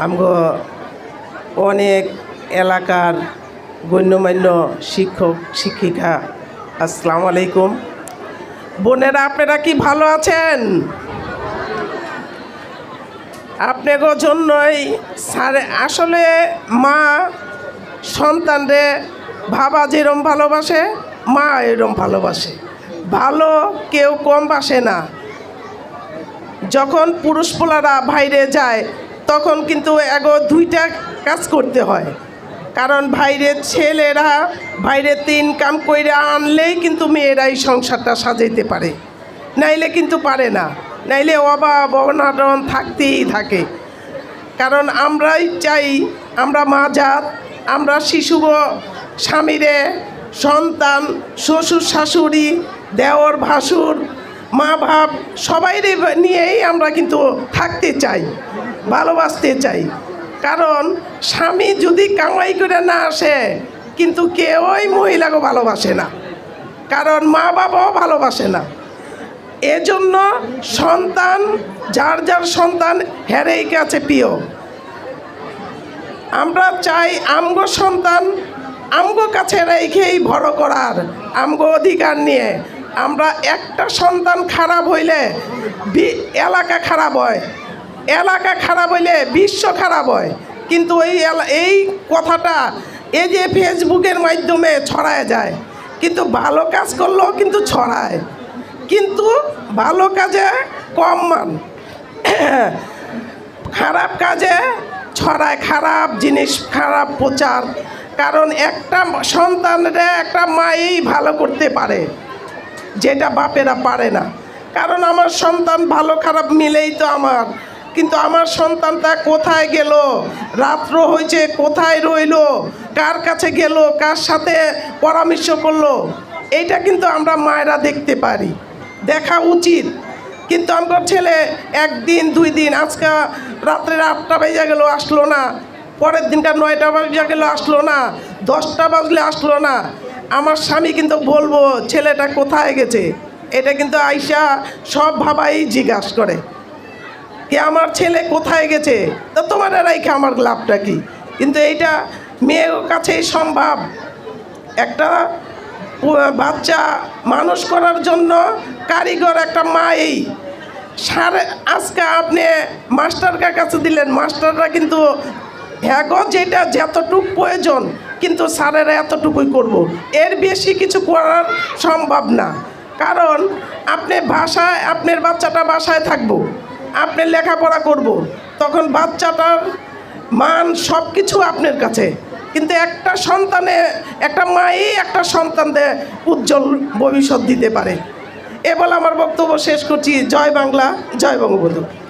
আমগো অনেক এলাকার গণ্যমান্য শিক্ষক শিক্ষিকা, আসসালামু আলাইকুম। বোনেরা, আপনারা কি ভালো আছেন? আপনাদের জন্যই স্যার আসলে মা সন্তানরে বাবা যেরম ভালোবাসে মা এরম ভালোবাসে, ভালো কেউ কম বাসে না। যখন পুরুষ পোলারা বাইরে যায় তখন কিন্তু দুইটা কাজ করতে হয়, কারণ বাইরের ছেলেরা বাইরেতে ইনকাম করে আনলেই কিন্তু মেয়েরাই সংসারটা সাজাইতে পারে, নাইলে কিন্তু পারে না, নাইলে অভাব অনাটন থাকতেই থাকে। কারণ আমরাই চাই, আমরা মা জাত, আমরা শিশু স্বামীরে সন্তান শ্বশুর শাশুড়ি দেওর ভাসুর মা বাপ সবাইরে নিয়েই আমরা কিন্তু থাকতে চাই, ভালোবাসতে চাই। কারণ স্বামী যদি কামাই করে না আসে কিন্তু কেউই মহিলাকে ভালোবাসে না, কারণ মা বাবাও ভালোবাসে না। এজন্য সন্তান যার যার সন্তান হেরেই কাছে প্রিয়। আমরা চাই আমগো সন্তান আমগো কাছে রেখেই বড় করার, আমগো অধিকার নিয়ে। আমরা একটা সন্তান খারাপ হইলে এলাকা খারাপ হয়, এলাকা খারাপ হইলে বিশ্ব খারাপ হয়। কিন্তু এই কথাটা এই যে ফেসবুকের মাধ্যমে ছড়ায় যায়, কিন্তু ভালো কাজ করলেও কিন্তু ছড়ায়, কিন্তু ভালো কাজে কম মান, খারাপ কাজে ছড়ায় খারাপ জিনিস, খারাপ প্রচার। কারণ একটা সন্তানরে একটা মাই ভালো করতে পারে, যেটা বাপেরা পারে না। কারণ আমার সন্তান ভালো খারাপ মিলেই তো আমার, কিন্তু আমার সন্তানটা কোথায় গেল, রাত্র হয়েছে কোথায় রইল, কার কাছে গেল, কার সাথে পরামর্শ করলো, এইটা কিন্তু আমরা মায়েরা দেখতে পারি, দেখা উচিত। কিন্তু আমার ছেলে একদিন দুই দিন, আজকে রাত্রে 8টা বেজে গেল আসলো না, পরের দিনটা 9টা বেজে গেল আসলো না, 10টা বাজলে আসলো না, আমার স্বামী কিন্তু বলবো ছেলেটা কোথায় গেছে। এটা কিন্তু আইসা সব ভাবাই জিজ্ঞাসা করে কি আমার ছেলে কোথায় গেছে, তো তোমার রাইখে আমার লাভটা কি? কিন্তু এইটা মেয়ের কাছেই সম্ভব। একটা বাচ্চা মানুষ করার জন্য কারিগর একটা মাই। আজকে আপনি মাস্টারকার কাছে দিলেন, মাস্টাররা কিন্তু হ্যাঁ যেটা যতটুকু প্রয়োজন কিন্তু স্যারেরা এতটুকুই করব, এর বেশি কিছু করার সম্ভব না। কারণ আপনি বাসায়, আপনার বাচ্চাটা বাসায় থাকবো, আপনি লেখাপড়া করব, তখন বাচ্চাটার মান সব কিছু আপনার কাছে। কিন্তু একটা সন্তানে, একটা মাই একটা সন্তানদের উজ্জ্বল ভবিষ্যৎ দিতে পারে। এ বলে আমার বক্তব্য শেষ করছি। জয় বাংলা, জয় বঙ্গবন্ধু।